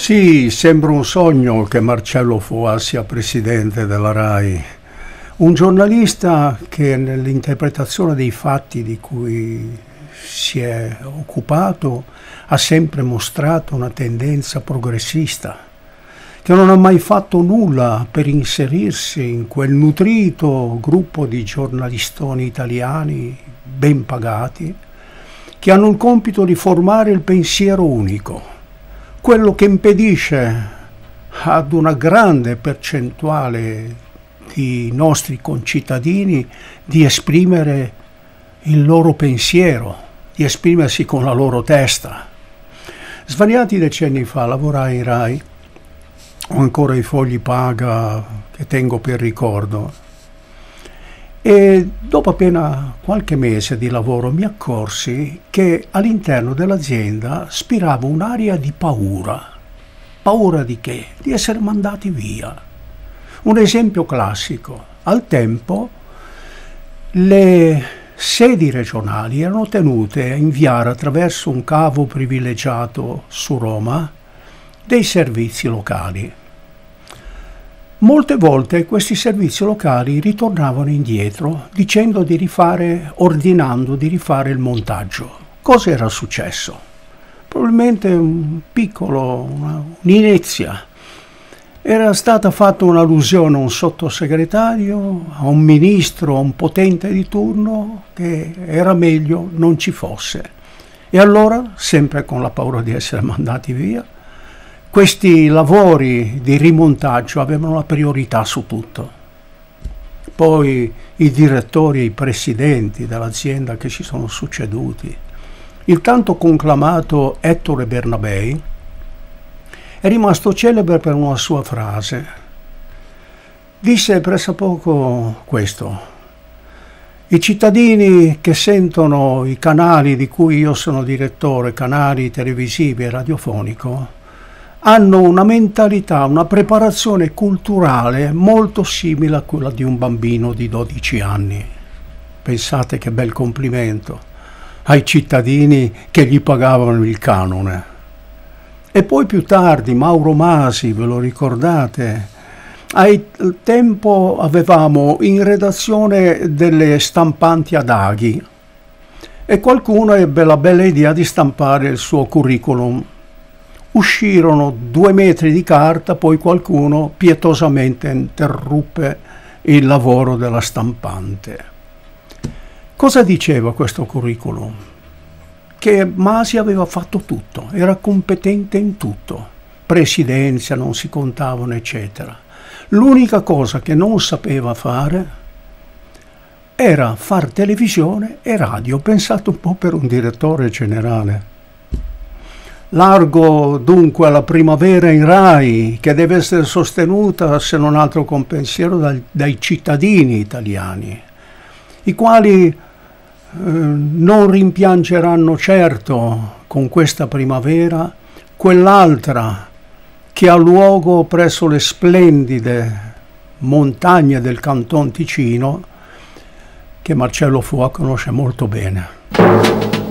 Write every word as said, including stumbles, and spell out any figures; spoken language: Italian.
Sì, sembra un sogno che Marcello Foà sia presidente della RAI. Un giornalista che nell'interpretazione dei fatti di cui si è occupato ha sempre mostrato una tendenza progressista, che non ha mai fatto nulla per inserirsi in quel nutrito gruppo di giornalistoni italiani ben pagati che hanno il compito di formare il pensiero unico, quello che impedisce ad una grande percentuale di nostri concittadini di esprimere il loro pensiero, di esprimersi con la loro testa. Svariati decenni fa lavorai in RAI, ho ancora i fogli paga che tengo per ricordo, e dopo appena qualche mese di lavoro mi accorsi che all'interno dell'azienda spirava un'aria di paura. Paura di che? Di essere mandati via. Un esempio classico: al tempo le sedi regionali erano tenute a inviare attraverso un cavo privilegiato su Roma dei servizi locali. Molte volte questi servizi locali ritornavano indietro dicendo di rifare, ordinando di rifare il montaggio. Cosa era successo? Probabilmente un piccolo, una, un'inezia. Era stata fatta un'allusione a un sottosegretario, a un ministro, a un potente di turno, che era meglio non ci fosse. E allora, sempre con la paura di essere mandati via, questi lavori di rimontaggio avevano la priorità su tutto. Poi i direttori e i presidenti dell'azienda che si sono succeduti. Il tanto conclamato Ettore Bernabei è rimasto celebre per una sua frase. Disse pressappoco questo: i cittadini che sentono i canali di cui io sono direttore, canali televisivi e radiofonico, hanno una mentalità, una preparazione culturale molto simile a quella di un bambino di dodici anni. Pensate che bel complimento ai cittadini che gli pagavano il canone. E poi più tardi Mauro Masi, ve lo ricordate? Al tempo avevamo in redazione delle stampanti ad aghi e qualcuno ebbe la bella idea di stampare il suo curriculum. Uscirono due metri di carta, poi qualcuno pietosamente interruppe il lavoro della stampante. Cosa diceva questo curriculum? Che Masi aveva fatto tutto, era competente in tutto, presidenza, non si contavano, eccetera. L'unica cosa che non sapeva fare era far televisione e radio. Pensate un po' per un direttore generale. Largo dunque alla primavera in RAI, che deve essere sostenuta se non altro con pensiero dai, dai cittadini italiani, i quali eh, non rimpiangeranno certo con questa primavera quell'altra che ha luogo presso le splendide montagne del Canton Ticino, che Marcello Foà conosce molto bene.